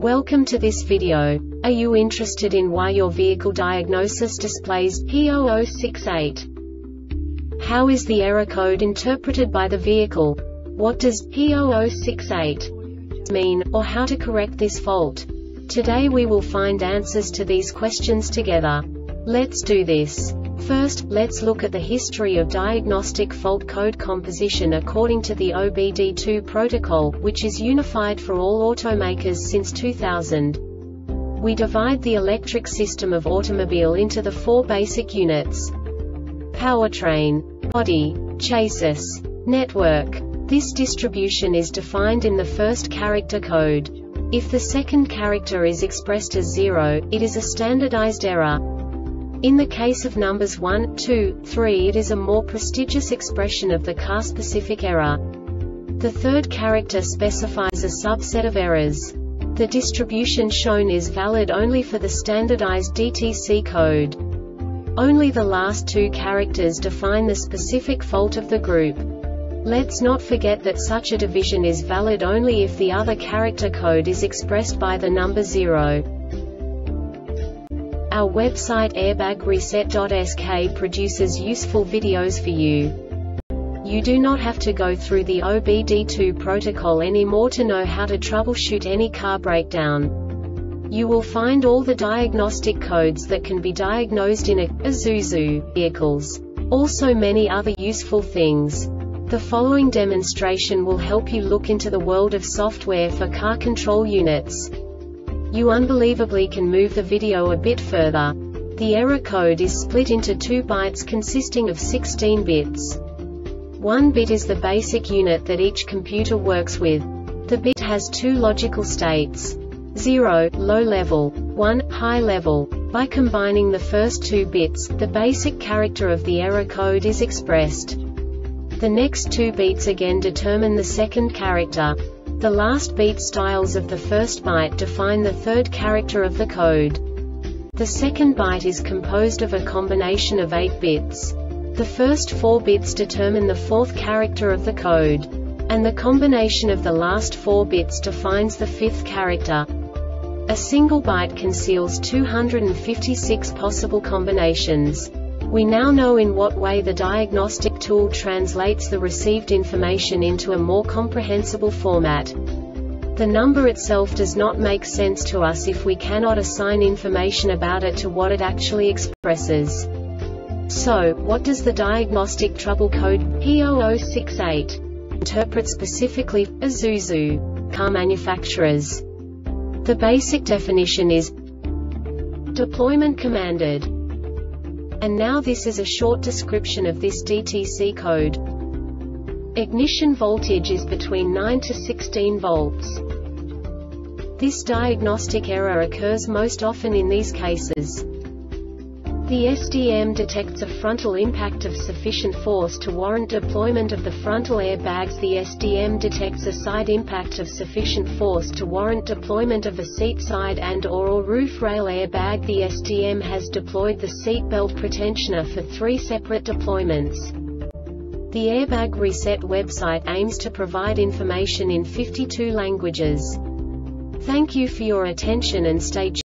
Welcome to this video. Are you interested in why your vehicle diagnosis displays P0068? How is the error code interpreted by the vehicle? What does P0068 mean, or how to correct this fault? Today we will find answers to these questions together. Let's do this. First, let's look at the history of diagnostic fault code composition according to the OBD2 protocol, which is unified for all automakers since 2000. We divide the electric system of automobile into the four basic units: powertrain, body, chassis, network. This distribution is defined in the first character code. If the second character is expressed as 0, it is a standardized error. In the case of numbers 1, 2, 3, it is a more prestigious expression of the car-specific error. The third character specifies a subset of errors. The distribution shown is valid only for the standardized DTC code. Only the last two characters define the specific fault of the group. Let's not forget that such a division is valid only if the other character code is expressed by the number 0. Our website airbagreset.sk produces useful videos for you. You do not have to go through the OBD2 protocol anymore to know how to troubleshoot any car breakdown. You will find all the diagnostic codes that can be diagnosed in Isuzu vehicles. Also many other useful things. The following demonstration will help you look into the world of software for car control units. You unbelievably can move the video a bit further. The error code is split into 2 bytes consisting of 16 bits. 1 bit is the basic unit that each computer works with. The bit has 2 logical states: 0, low level, 1, high level. By combining the first 2 bits, the basic character of the error code is expressed. The next 2 beats again determine the second character. The last beat styles of the first byte define the third character of the code. The second byte is composed of a combination of 8 bits. The first 4 bits determine the fourth character of the code. And the combination of the last 4 bits defines the fifth character. A single byte conceals 256 possible combinations. We now know in what way the diagnostic tool translates the received information into a more comprehensible format. The number itself does not make sense to us if we cannot assign information about it to what it actually expresses. So, what does the diagnostic trouble code P0068 interpret specifically for Isuzu car manufacturers? The basic definition is deployment commanded. And now this is a short description of this DTC code. Ignition voltage is between 9 to 16 volts. This diagnostic error occurs most often in these cases. The SDM detects a frontal impact of sufficient force to warrant deployment of the frontal airbags. The SDM detects a side impact of sufficient force to warrant deployment of a seat side and/or roof rail airbag. The SDM has deployed the seat belt pretensioner for 3 separate deployments. The Airbag Reset website aims to provide information in 52 languages. Thank you for your attention and stay tuned.